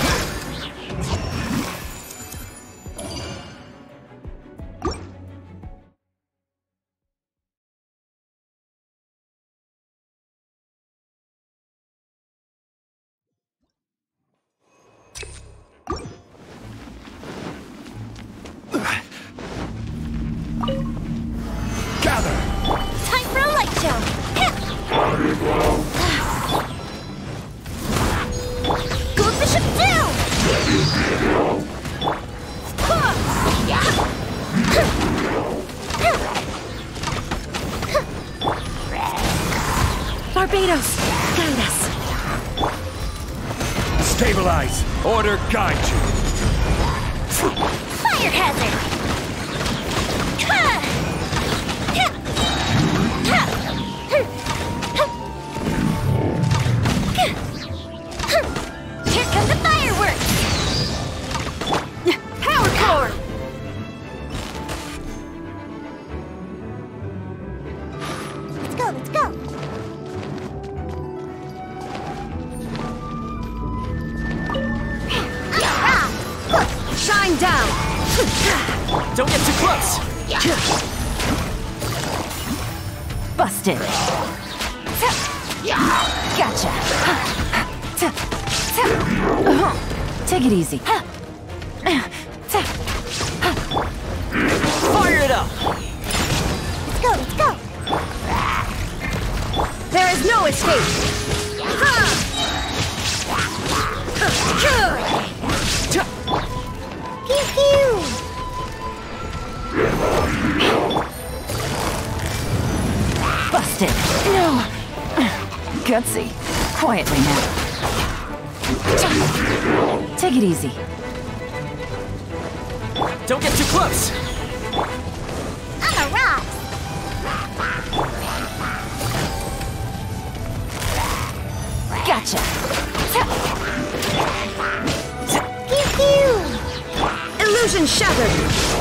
Gather! Time for a light show! Gold Bishop down! Barbados, guide us! Stabilize! Order guide you! Fire hazard! Here come the fireworks! Power core! Let's go, let's go! Shine down! Don't get too close! Busted. Gotcha. Take it easy. Fire it up! Let's go, let's go! There is no escape! Pew pew! Busted. No. Gutsy. Quietly now. Take it easy. Don't get too close! On the rocks! Gotcha. Pew pew! Illusion shattered!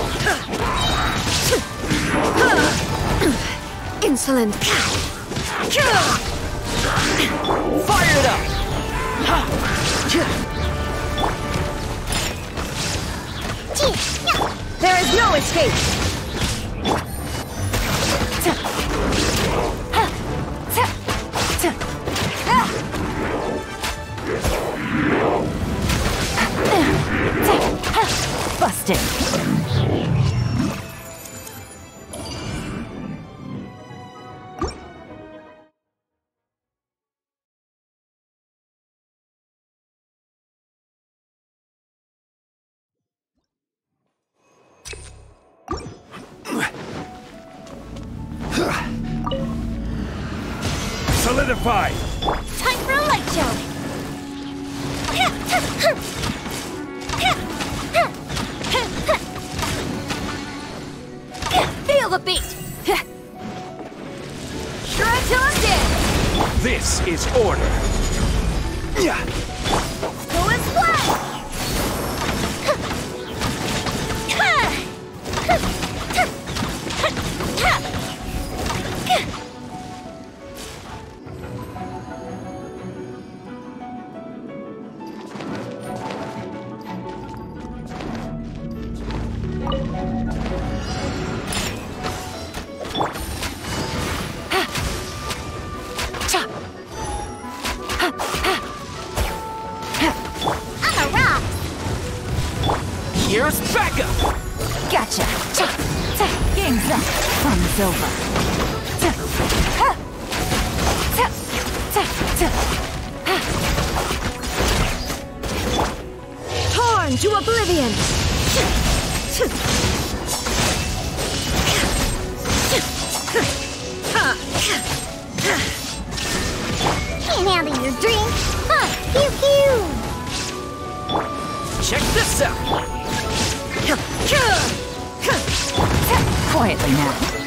Insolent cat! Fire it up! There is no escape! Busted. Solidified! Time for a light show! Feel the beat! Shred till I'm dead! This is order! Go and splash! is over. Torn to oblivion! Can't handle your drink. Huh, pew pew. Check this out! Quietly now.